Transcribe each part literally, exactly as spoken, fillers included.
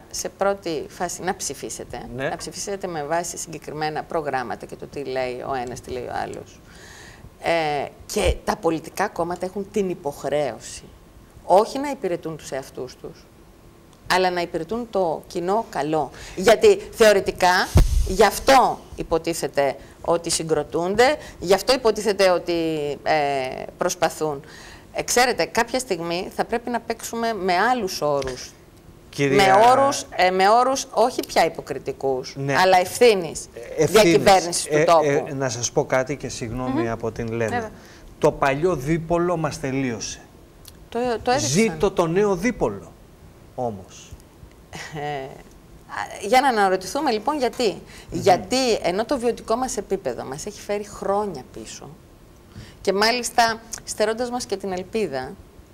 σε πρώτη φάση να ψηφίσετε, ναι. να ψηφίσετε με βάση συγκεκριμένα προγράμματα και το τι λέει ο ένας, τι λέει ο άλλος. Ε, και τα πολιτικά κόμματα έχουν την υποχρέωση όχι να υπηρετούν τους εαυτούς τους, αλλά να υπηρετούν το κοινό καλό. Γιατί θεωρητικά γι' αυτό υποτίθεται ότι συγκροτούνται, γι' αυτό υποτίθεται ότι ε, προσπαθούν. Ε, ξέρετε, κάποια στιγμή θα πρέπει να παίξουμε με άλλους όρους. Κυρία... Με, όρους, ε, με όρους όχι πια υποκριτικούς, ναι. αλλά ευθύνης, ευθύνης. Διακυβέρνησης του ε, τόπου. Ε, ε, να σας πω κάτι και συγγνώμη mm-hmm. από την Λένα. Ε, το παλιό δίπολο μας τελείωσε. Το, το Ζήτω το νέο δίπολο, όμως. Ε, για να αναρωτηθούμε λοιπόν γιατί. Mm-hmm. Γιατί ενώ το βιωτικό μας επίπεδο μας έχει φέρει χρόνια πίσω και μάλιστα στερώντας μας και την ελπίδα,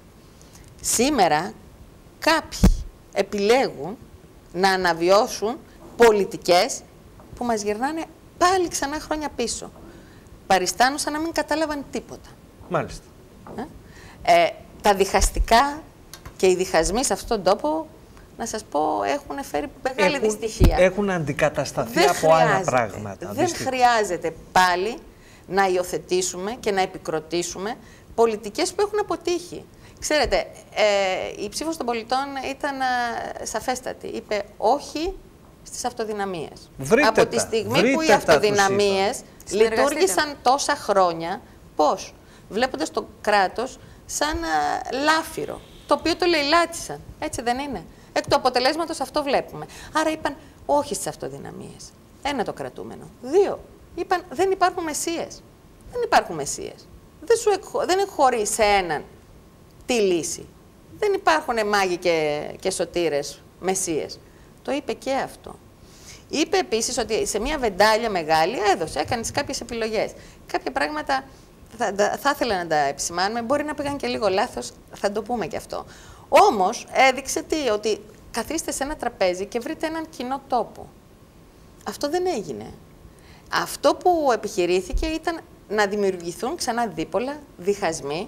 σήμερα κάποιοι επιλέγουν να αναβιώσουν πολιτικές που μας γυρνάνε πάλι ξανά χρόνια πίσω. Παριστάνουν σαν να μην κατάλαβαν τίποτα. Μάλιστα. Ε? Ε, τα διχαστικά και οι διχασμοί σε αυτόν τον τόπο, να σας πω, έχουν φέρει μεγάλη έχουν, δυστυχία. Έχουν αντικατασταθεί δεν από άλλα πράγματα. Δεν δυστυχ... χρειάζεται πάλι να υιοθετήσουμε και να επικροτήσουμε πολιτικές που έχουν αποτύχει. Ξέρετε, ε, η ψήφος των πολιτών ήταν ε, σαφέστατη. Είπε όχι στις αυτοδυναμίες. Βρείτε από τα, τη στιγμή που οι τα, αυτοδυναμίες λειτουργήσαν τόσα χρόνια, πώς? Βλέποντας το κράτος σαν ε, λάφυρο, το οποίο το λαιλάτισαν. Έτσι δεν είναι? Εκ του αποτελέσματος αυτό βλέπουμε. Άρα είπαν όχι στις αυτοδυναμίες. Ένα το κρατούμενο. Δύο, είπαν δεν υπάρχουν μεσίες. Δεν υπάρχουν μεσίες. Δεν, σου εκχω... δεν εκχωρεί σε έναν τη λύση. Δεν υπάρχουν μάγοι και, και σωτήρες μεσίες. Το είπε και αυτό. Είπε επίσης ότι σε μια βεντάλια μεγάλη έδωσε, έκανε κάποιες επιλογές. Κάποια πράγματα θα, θα ήθελα να τα επισημάνουμε, μπορεί να πήγαν και λίγο λάθος, θα το πούμε και αυτό. Όμως έδειξε τι, ότι καθίστε σε ένα τραπέζι και βρείτε έναν κοινό τόπο. Αυτό δεν έγινε. Αυτό που επιχειρήθηκε ήταν να δημιουργηθούν ξανά δίπολα, διχασμοί,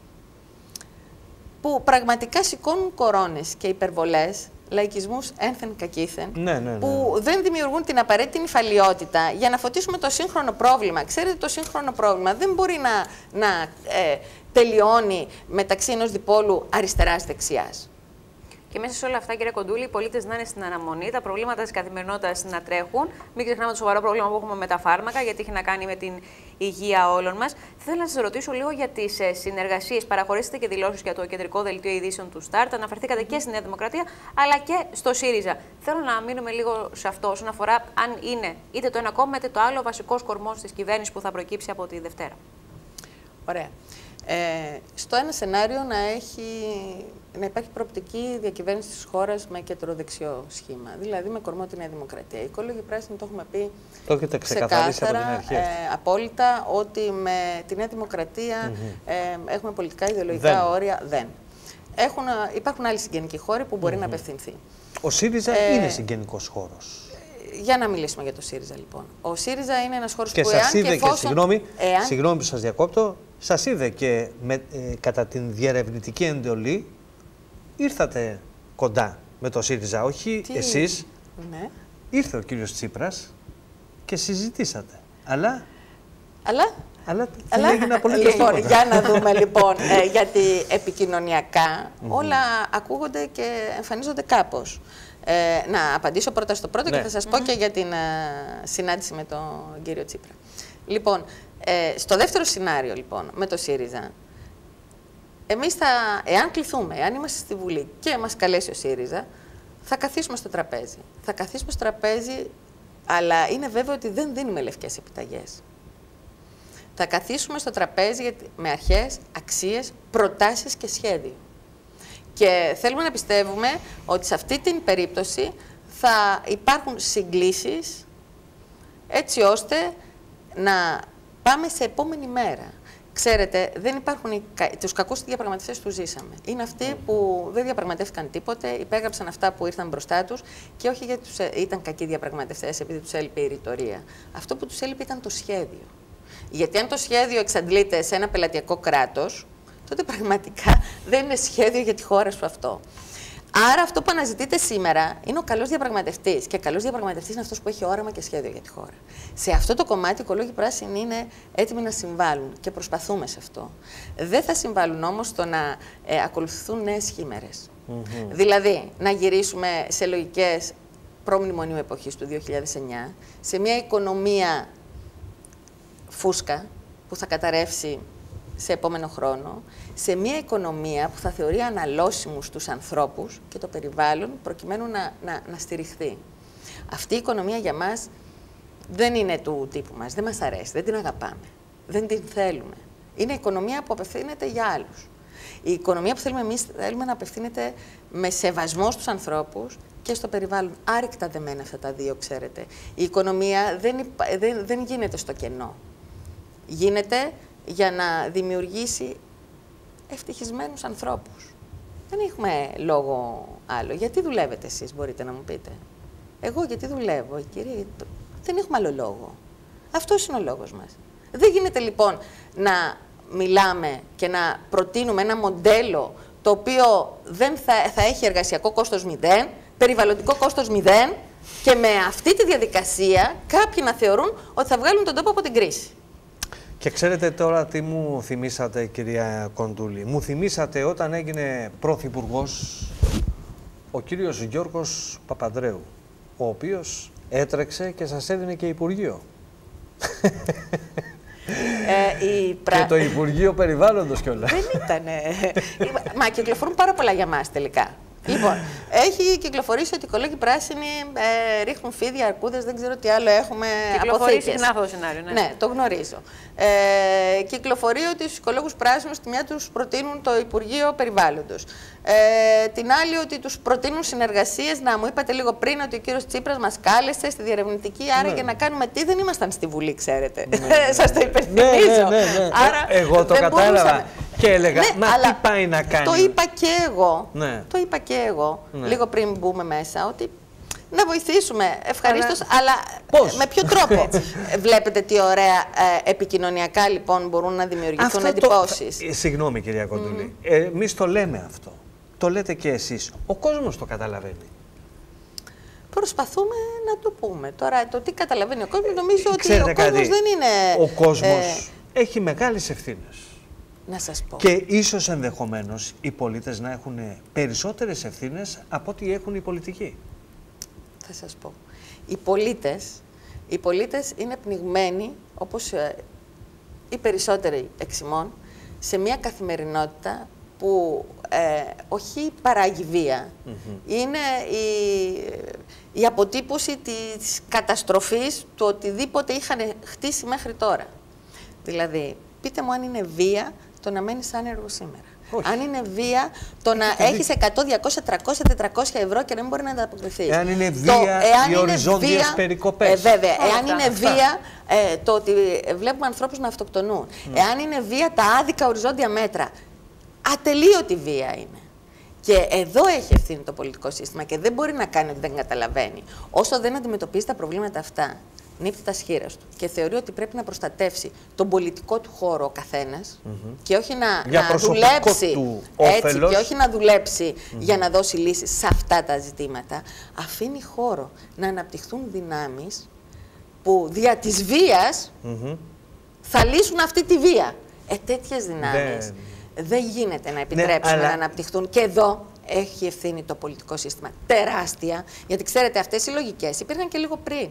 που πραγματικά σηκώνουν κορώνες και υπερβολές, λαϊκισμούς ένθεν κακήθεν, ναι, ναι, ναι. που δεν δημιουργούν την απαραίτητη νυφαλιότητα για να φωτίσουμε το σύγχρονο πρόβλημα. Ξέρετε, το σύγχρονο πρόβλημα δεν μπορεί να, να ε, τελειώνει μεταξύ ενός διπόλου αριστεράς-δεξιάς. Και μέσα σε όλα αυτά, κύριε Κοντούλη, οι πολίτες να είναι στην αναμονή, τα προβλήματα της καθημερινότητας να τρέχουν. Μην ξεχνάμε το σοβαρό πρόβλημα που έχουμε με τα φάρμακα, γιατί έχει να κάνει με την υγεία όλων μας. Θέλω να σας ρωτήσω λίγο για τις συνεργασίες. Παραχωρήσετε και δηλώσεις για το κεντρικό δελτίο ειδήσεων του Στάρτ. Αναφερθήκατε και στη Νέα Δημοκρατία, αλλά και στο ΣΥΡΙΖΑ. Θέλω να μείνουμε λίγο σε αυτό, όσον αφορά αν είναι είτε το ένα κόμμα είτε το άλλο ο βασικός κορμός της κυβέρνησης που θα προκύψει από τη Δευτέρα. Ωραία. Ε, στο ένα σενάριο να, έχει, να υπάρχει προοπτική διακυβέρνηση της χώρας με κεντροδεξιό σχήμα, δηλαδή με κορμό τη Νέα Δημοκρατία. Οι οικόλογοι πράσινοι το έχουμε πει το έχετε ξεκαθαρίσει από την αρχή. Ε, απόλυτα ότι με τη Νέα Δημοκρατία mm-hmm. ε, έχουμε πολιτικά ιδεολογικά δεν. όρια. Δεν. Έχουν, υπάρχουν άλλοι συγγενικοί χώροι που μπορεί mm-hmm. να απευθυνθεί. Ο ΣΥΡΙΖΑ ε, είναι συγγενικός χώρος. Για να μιλήσουμε για το ΣΥΡΙΖΑ, λοιπόν. Ο ΣΥΡΙΖΑ είναι ένας χώρος και που σας εάν είδε και εφόσον... και συγγνώμη, εάν... συγγνώμη που σας διακόπτω, σας είδε και με, ε, κατά την διερευνητική εντολή ήρθατε κοντά με το ΣΥΡΙΖΑ, όχι Τι... εσείς. Ναι. Ήρθε ο κύριος Τσίπρας και συζητήσατε. Αλλά... Αλλά... Αλλά, Αλλά έγινε απολύτως λοιπόν, τίποτα. για να δούμε λοιπόν, ε, γιατί επικοινωνιακά mm-hmm. όλα ακούγονται και εμφανίζονται κάπως. Ε, να απαντήσω πρώτα στο πρώτο ναι. και θα σας πω mm-hmm. και για την uh, συνάντηση με τον κύριο Τσίπρα. Λοιπόν, ε, στο δεύτερο σενάριο λοιπόν, με το ΣΥΡΙΖΑ, εμείς θα, εάν κληθούμε, εάν είμαστε στη Βουλή και μας καλέσει ο ΣΥΡΙΖΑ, θα καθίσουμε στο τραπέζι. Θα καθίσουμε στο τραπέζι, αλλά είναι βέβαιο ότι δεν δίνουμε λευκές επιταγές. Θα καθίσουμε στο τραπέζι με αρχές, αξίες, προτάσεις και σχέδιο. Και θέλουμε να πιστεύουμε ότι σε αυτή την περίπτωση θα υπάρχουν συγκλήσεις έτσι ώστε να πάμε σε επόμενη μέρα. Ξέρετε, δεν υπάρχουν οι, τους κακούς διαπραγματευτές που ζήσαμε. Είναι αυτοί που δεν διαπραγματεύτηκαν τίποτε, υπέγραψαν αυτά που ήρθαν μπροστά τους και όχι γιατί τους, ήταν κακοί διαπραγματευτές επειδή τους έλειπε η ρητορία. Αυτό που τους έλειπε ήταν το σχέδιο. Γιατί αν το σχέδιο εξαντλείται σε ένα πελατειακό κράτος, τότε πραγματικά δεν είναι σχέδιο για τη χώρα σου αυτό. Άρα αυτό που αναζητείτε σήμερα είναι ο καλός διαπραγματευτής. Και καλός διαπραγματευτής είναι αυτός που έχει όραμα και σχέδιο για τη χώρα. Σε αυτό το κομμάτι οι οικολόγοι πράσινοι είναι έτοιμοι να συμβάλλουν και προσπαθούμε σε αυτό. Δεν θα συμβάλλουν όμως στο να ε, ακολουθούν νέες χήμερες. Mm-hmm. Δηλαδή, να γυρίσουμε σε λογικές προμνημονίου εποχής του δύο χιλιάδες εννιά, σε μια οικονομία φούσκα που θα καταρρεύσει σε επόμενο χρόνο, σε μια οικονομία που θα θεωρεί αναλώσιμους τους ανθρώπους και το περιβάλλον προκειμένου να, να, να στηριχθεί. Αυτή η οικονομία για μας δεν είναι του τύπου μας, δεν μας αρέσει, δεν την αγαπάμε, δεν την θέλουμε. Είναι οικονομία που απευθύνεται για άλλους. Η οικονομία που θέλουμε εμείς θέλουμε να απευθύνεται με σεβασμό στους ανθρώπους και στο περιβάλλον. Άρρηκτα δεμένα αυτά τα δύο, ξέρετε. Η οικονομία δεν, υπα... δεν, δεν γίνεται στο κενό. Γίνεται για να δημιουργήσει ευτυχισμένους ανθρώπους. Δεν έχουμε λόγο άλλο. Γιατί δουλεύετε εσείς, μπορείτε να μου πείτε. Εγώ γιατί δουλεύω, η κυρία, δεν έχουμε άλλο λόγο. Αυτός είναι ο λόγος μας. Δεν γίνεται λοιπόν να μιλάμε και να προτείνουμε ένα μοντέλο το οποίο δεν θα, θα έχει εργασιακό κόστος μηδέν, περιβαλλοντικό κόστος μηδέν και με αυτή τη διαδικασία κάποιοι να θεωρούν ότι θα βγάλουν τον τόπο από την κρίση. Και ξέρετε τώρα τι μου θυμήσατε, κυρία Κοντούλη. Μου θυμήσατε όταν έγινε πρωθυπουργός ο κύριος Γιώργος Παπανδρέου, ο οποίος έτρεξε και σας έδινε και Υπουργείο. Ε, η πρα... Και το Υπουργείο Περιβάλλοντος κιόλας. Δεν ήτανε. Μα κυκλοφορούν πάρα πολλά για μας τελικά. Λοιπόν, έχει κυκλοφορήσει ότι οι οικολόγοι πράσινοι ε, ρίχνουν φίδια, αρκούδες, δεν ξέρω τι άλλο έχουμε. Κυκλοφορεί συχνά αυτό το σενάριο. Ναι. Ναι, το γνωρίζω. Ε, κυκλοφορεί ότι στους οικολόγους πράσινους τη μια τους προτείνουν το Υπουργείο Περιβάλλοντος. Ε, την άλλη ότι τους προτείνουν συνεργασίες. Να, μου είπατε λίγο πριν ότι ο κύριος Τσίπρας μας κάλεσε στη διερευνητική, άρα ναι. για να κάνουμε τι, δεν ήμασταν στη Βουλή, ξέρετε. Ναι, ναι. Σας το υπενθυμίζω. Ναι, ναι, ναι, ναι. Άρα, εγώ το κατάλαβα. Μπορούσαμε. Και έλεγα, ναι, μα τι πάει να κάνει. Το είπα και εγώ, ναι. το είπα και εγώ, ναι. λίγο πριν μπούμε μέσα, ότι να βοηθήσουμε, ευχαρίστως, αλλά, αλλά πώς? με ποιο τρόπο. Βλέπετε τι ωραία ε, επικοινωνιακά λοιπόν μπορούν να δημιουργηθούν εντυπώσεις. Το... Συγγνώμη κυρία Κοντούλη, mm. ε, εμείς το λέμε αυτό, το λέτε και εσείς, ο κόσμος το καταλαβαίνει. Προσπαθούμε να το πούμε. Τώρα το τι καταλαβαίνει ο κόσμος, νομίζω ε, ότι ο κόσμος κάτι, δεν είναι... Ο κόσμος ε, έχει μεγάλες ευθύνες. Να σας πω. Και ίσως ενδεχομένως οι πολίτες να έχουν περισσότερες ευθύνες από ό,τι έχουν οι πολιτικοί. Θα σας πω. Οι πολίτες, οι πολίτες είναι πνιγμένοι, όπως ε, οι περισσότεροι εξ ημών, σε μια καθημερινότητα που ε, όχι παράγει βία. Mm-hmm. Είναι η, η αποτύπωση της καταστροφής του οτιδήποτε είχαν χτίσει μέχρι τώρα. Δηλαδή, πείτε μου αν είναι βία το να μένεις άνεργο σήμερα. Όχι. Αν είναι βία το να έχεις εκατό, διακόσια, τριακόσια, τετρακόσια ευρώ και να μην μπορεί να ανταποκριθείς. Εάν είναι βία το, εάν οι οριζόντιες περικοπές. Ε, βέβαια. Όλα εάν είναι αυτά. βία ε, το ότι βλέπουμε ανθρώπους να αυτοκτονούν. Mm. Εάν είναι βία τα άδικα οριζόντια μέτρα. Ατελείωτη βία είναι. Και εδώ έχει ευθύνη το πολιτικό σύστημα και δεν μπορεί να κάνει ότι δεν καταλαβαίνει. Όσο δεν αντιμετωπίζει τα προβλήματα αυτά, νύπτει τα σχήρας του και θεωρεί ότι πρέπει να προστατεύσει τον πολιτικό του χώρο ο καθένας mm-hmm. και όχι να, να δουλέψει έτσι και όχι να δουλέψει mm-hmm. για να δώσει λύσεις σε αυτά τα ζητήματα, αφήνει χώρο να αναπτυχθούν δυνάμεις που δια της βίας mm-hmm. θα λύσουν αυτή τη βία. Ε, τέτοιες δυνάμεις δεν, δεν γίνεται να επιτρέψουμε ναι, αλλά... να αναπτυχθούν. Και εδώ έχει ευθύνη το πολιτικό σύστημα τεράστια, γιατί ξέρετε αυτές οι λογικές υπήρχαν και λίγο πριν.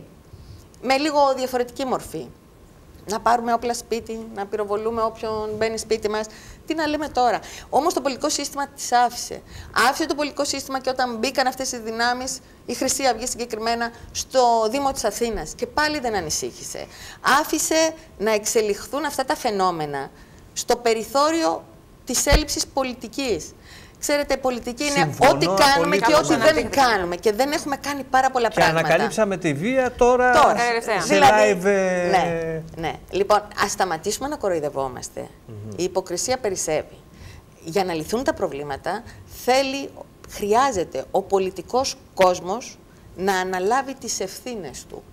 Με λίγο διαφορετική μορφή. Να πάρουμε όπλα σπίτι, να πυροβολούμε όποιον μπαίνει σπίτι μας. Τι να λέμε τώρα. Όμως το πολιτικό σύστημα τις άφησε. Άφησε το πολιτικό σύστημα και όταν μπήκαν αυτές οι δυνάμεις, η Χρυσή Αυγή συγκεκριμένα, στο Δήμο της Αθήνας. Και πάλι δεν ανησύχησε. Άφησε να εξελιχθούν αυτά τα φαινόμενα στο περιθώριο της έλλειψης πολιτικής. Ξέρετε, η πολιτική είναι Συμφωνώ, ό,τι κάνουμε και ό,τι δεν κάνουμε. Και δεν έχουμε κάνει πάρα πολλά και πράγματα. Και ανακαλύψαμε τη βία τώρα, τώρα σε δηλαδή, live... Ναι, ναι. Λοιπόν, ας σταματήσουμε να κοροϊδευόμαστε. Mm-hmm. Η υποκρισία περισσεύει. Για να λυθούν τα προβλήματα, θέλει, χρειάζεται ο πολιτικός κόσμος να αναλάβει τις ευθύνες του.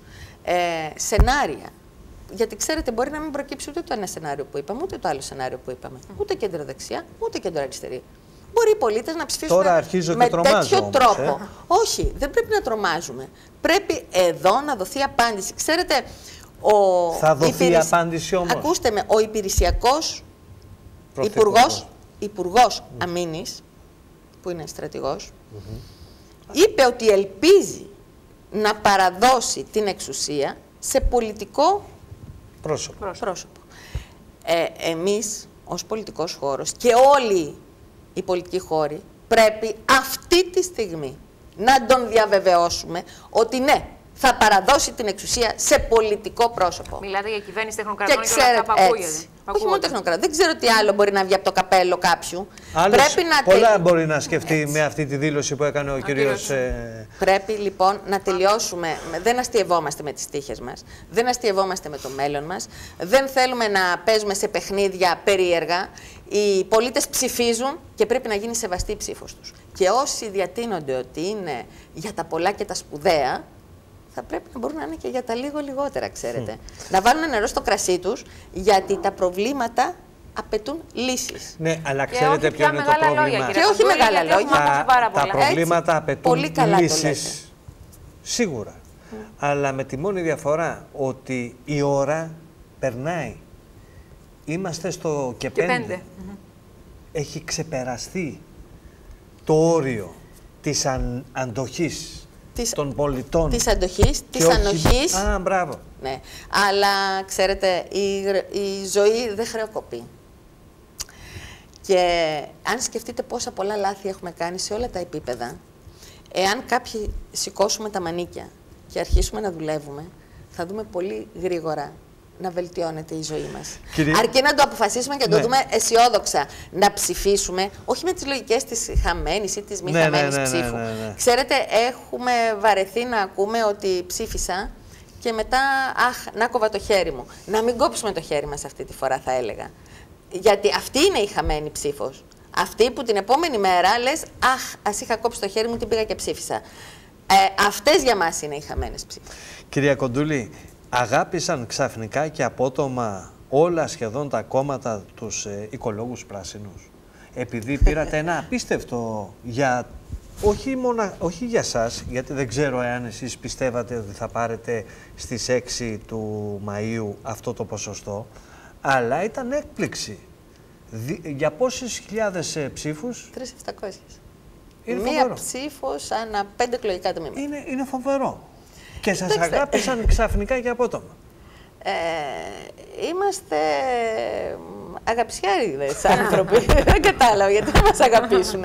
Ε, σενάρια. Γιατί ξέρετε, μπορεί να μην προκύψει ούτε το ένα σενάριο που είπαμε, ούτε το άλλο σενάριο που είπαμε. Mm. Ούτε κέντρο δεξιά, ούτε κέντρο αριστερή. Μπορεί οι πολίτες να ψηφίσουν Τώρα αρχίζω με και τρομάζω τέτοιο όμως, τρόπο. ε. Όχι, δεν πρέπει να τρομάζουμε. Πρέπει εδώ να δοθεί απάντηση. Ξέρετε, ο θα δοθεί υπηρεσ... απάντηση όμως. Ακούστε με, ο υπηρεσιακός υπουργός, υπουργός mm. αμήνης, που είναι στρατηγός, mm-hmm. είπε ότι ελπίζει να παραδώσει την εξουσία σε πολιτικό πρόσωπο. πρόσωπο. Ε, εμείς, ως πολιτικός χώρος και όλοι οι πολιτικοί χώροι, πρέπει αυτή τη στιγμή να τον διαβεβαιώσουμε ότι ναι, θα παραδώσει την εξουσία σε πολιτικό πρόσωπο. Μιλάτε για κυβέρνηση τεχνοκρατών και, και όλα αυτά που ακούγεται. Όχι μόνο τεχνοκρατών. Δεν ξέρω τι άλλο μπορεί να βγει από το καπέλο κάποιου. Άλλος, πρέπει να πολλά τελει... μπορεί να σκεφτεί έτσι. Με αυτή τη δήλωση που έκανε ο, ο κύριος... Ε... Πρέπει λοιπόν να τελειώσουμε. Δεν αστειευόμαστε με τις τύχες μας. Δεν αστειευόμαστε με το μέλλον μας. Δεν θέλουμε να παίζουμε σε παιχνίδια περίεργα. Οι πολίτες ψηφίζουν και πρέπει να γίνει σεβαστή η ψήφος τους. Και όσοι διατείνονται ότι είναι για τα πολλά και τα σπουδαία, θα πρέπει να μπορούν να είναι και για τα λίγο λιγότερα, ξέρετε. Mm. Να βάλουν νερό στο κρασί τους, γιατί τα προβλήματα απαιτούν λύσεις. Ναι, αλλά ξέρετε ποιο είναι το πρόβλημα. Λόγια, και όχι μεγάλα λόγια. Τα, τα, τα προβλήματα Έτσι, απαιτούν πολύ καλά λύσεις. Σίγουρα. Mm. Αλλά με τη μόνη διαφορά ότι η ώρα περνάει. Είμαστε στο και, και πέντε. πέντε. Έχει ξεπεραστεί το όριο της αν, αντοχής. Της, των πολιτών. Της αντοχής, της όχι... ανοχής. Α, μπράβο. Ναι. Αλλά, ξέρετε, η, η ζωή δεν χρεοκοπεί. Και αν σκεφτείτε πόσα πολλά λάθη έχουμε κάνει σε όλα τα επίπεδα, εάν κάποιοι σηκώσουμε τα μανίκια και αρχίσουμε να δουλεύουμε, θα δούμε πολύ γρήγορα να βελτιώνεται η ζωή μας. Κυρία... Αρκεί να το αποφασίσουμε και να ναι. το δούμε αισιόδοξα. Να ψηφίσουμε, όχι με τις λογικές της χαμένης ή της μη ναι, χαμένης ναι, ναι, ψήφου. Ναι, ναι, ναι. Ξέρετε, έχουμε βαρεθεί να ακούμε ότι ψήφισα και μετά, αχ, να κόβα το χέρι μου. Να μην κόψουμε το χέρι μας αυτή τη φορά, θα έλεγα. Γιατί αυτή είναι η χαμένη ψήφος. Αυτή που την επόμενη μέρα λες, αχ, ας είχα κόψει το χέρι μου, την πήγα και ψήφισα. Ε, αυτές για μας είναι οι χαμένες ψήφοι. Κυρία Κοντούλη, αγάπησαν ξαφνικά και απότομα όλα σχεδόν τα κόμματα τους ε, οικολόγους πράσινους. Επειδή πήρατε ένα απίστευτο για, όχι, μονα, όχι για σας, γιατί δεν ξέρω εάν εσείς πιστεύατε ότι θα πάρετε στις έξι του Μαΐου αυτό το ποσοστό, αλλά ήταν έκπληξη. Δι, για πόσες χιλιάδες ε, ψήφους? τρεις χιλιάδες επτακόσιες. Είναι Μία φοβερό. ψήφος ανά πέντε εκλογικά τμήματα. Είναι, είναι φοβερό. Και σας αγάπησαν ξαφνικά και απότομα. Ε, είμαστε αγαπησιάριδες άνθρωποι. Δεν κατάλαβα γιατί να μας αγαπήσουν.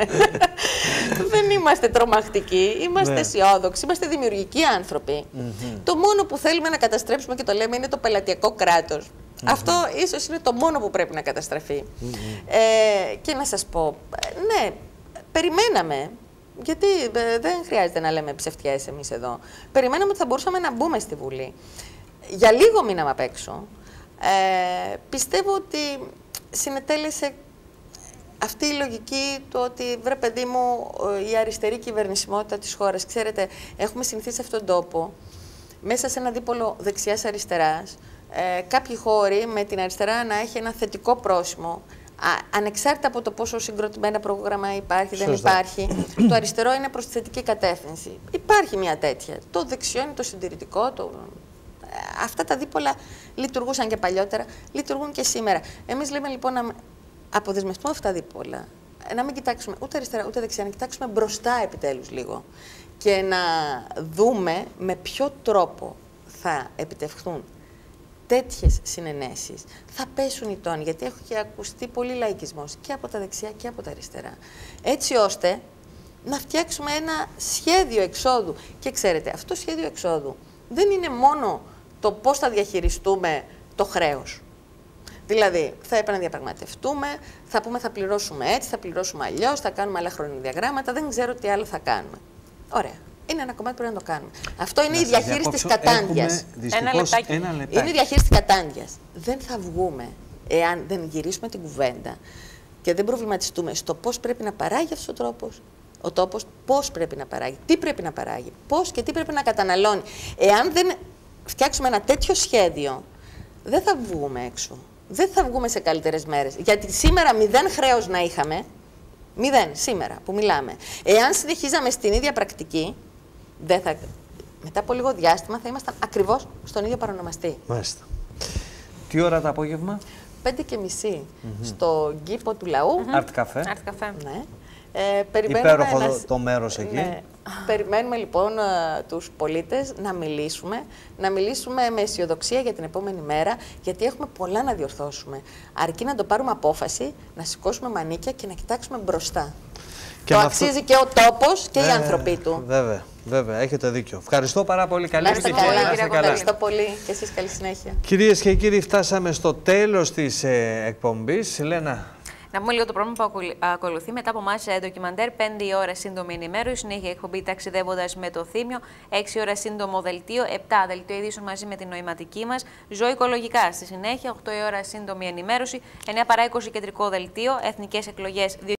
Δεν είμαστε τρομακτικοί, είμαστε ναι. αισιόδοξοι, είμαστε δημιουργικοί άνθρωποι. Mm-hmm. Το μόνο που θέλουμε να καταστρέψουμε και το λέμε είναι το πελατειακό κράτος. Mm-hmm. Αυτό ίσως είναι το μόνο που πρέπει να καταστραφεί. Mm-hmm. ε, και να σας πω, ναι, περιμέναμε. Γιατί ε, δεν χρειάζεται να λέμε ψευτιές εμείς εδώ. Περιμέναμε ότι θα μπορούσαμε να μπούμε στη Βουλή. Για λίγο μείναμε απ' έξω. Ε, πιστεύω ότι συνετέλεσε αυτή η λογική του ότι, βρε παιδί μου, η αριστερή κυβερνησιμότητα της χώρας. Ξέρετε, έχουμε συνηθίσει σε αυτόν τον τόπο, μέσα σε ένα δίπολο δεξιάς-αριστεράς, ε, κάποιοι χώροι με την αριστερά να έχει ένα θετικό πρόσημο. Α, ανεξάρτητα από το πόσο συγκροτημένα πρόγραμμα υπάρχει, Σωστά. δεν υπάρχει, το αριστερό είναι προς τη θετική κατεύθυνση. Υπάρχει μια τέτοια. Το δεξιό είναι το συντηρητικό. Το... Αυτά τα δίπολα λειτουργούσαν και παλιότερα, λειτουργούν και σήμερα. Εμείς λέμε λοιπόν να αποδεσμευτούμε αυτά τα δίπολα, να μην κοιτάξουμε ούτε αριστερά ούτε δεξιά, να κοιτάξουμε μπροστά επιτέλους λίγο και να δούμε με ποιο τρόπο θα επιτευχθούν τέτοιες συνενέσεις. Θα πέσουν οι τόνοι, γιατί έχει ακουστεί πολύ λαϊκισμός και από τα δεξιά και από τα αριστερά. Έτσι ώστε να φτιάξουμε ένα σχέδιο εξόδου. Και ξέρετε, αυτό το σχέδιο εξόδου δεν είναι μόνο το πώς θα διαχειριστούμε το χρέος. Δηλαδή, θα έπρεπε να διαπραγματευτούμε, θα πούμε θα πληρώσουμε έτσι, θα πληρώσουμε αλλιώς, θα κάνουμε άλλα χρονοδιαγράμματα, δεν ξέρω τι άλλο θα κάνουμε. Ωραία. Είναι ένα κομμάτι που πρέπει να το κάνουμε. Αυτό είναι να η διαχείριση της κατάντιας. Ένα λεπτάκι. Ένα λεπτάκι. Είναι η διαχείριση της κατάντιας. Δεν θα βγούμε εάν δεν γυρίσουμε την κουβέντα και δεν προβληματιστούμε στο πώς πρέπει να παράγει αυτός ο τρόπος, ο τόπος, πώς πρέπει να παράγει, τι πρέπει να παράγει, πώς και τι πρέπει να καταναλώνει. Εάν δεν φτιάξουμε ένα τέτοιο σχέδιο, δεν θα βγούμε έξω. Δεν θα βγούμε σε καλύτερες μέρες. Γιατί σήμερα μηδέν χρέος να είχαμε, Μηδέν, σήμερα που μιλάμε. Εάν συνεχίζαμε στην ίδια πρακτική, δεν θα... μετά από λίγο διάστημα θα ήμασταν ακριβώς στον ίδιο παρονομαστή. Μάλιστα. Τι ώρα το απόγευμα? Πέντε και μισή mm-hmm. στο κήπο του λαού. Art Café. Art Café. Ναι. Ε, περιμένουμε Υπέροχο να... το μέρος εκεί. Ναι. Περιμένουμε λοιπόν τους πολίτες να μιλήσουμε, να μιλήσουμε με αισιοδοξία για την επόμενη μέρα, γιατί έχουμε πολλά να διορθώσουμε. Αρκεί να το πάρουμε απόφαση, να σηκώσουμε μανίκια και να κοιτάξουμε μπροστά. Και το αξίζει αυτό... και ο τόπος και ε, οι άνθρωποι του. Βέβαια, βέβαια, έχετε δίκιο. Ευχαριστώ πάρα πολύ. Καλή συνέχεια. Ευχαριστώ πολύ και εσείς καλή συνέχεια. Κυρίες και κύριοι, φτάσαμε στο τέλος της ε, εκπομπής. Λένα. Να πούμε λίγο το πρόγραμμα που ακολουθεί. Μετά από εμάς ντοκιμαντέρ, πέντε η ώρα σύντομη ενημέρωση, συνέχεια εκπομπή ταξιδεύοντας με το Θύμιο, έξι η ώρα σύντομο δελτίο, επτά δελτίο ειδήσεων μαζί με την νοηματική μας, ζωή οικολογικά. Στη συνέχεια, οκτώ η ώρα σύντομη ενημέρωση, εννιά παρά είκοσι κεντρικό δελτίο, εθνικές εκλογές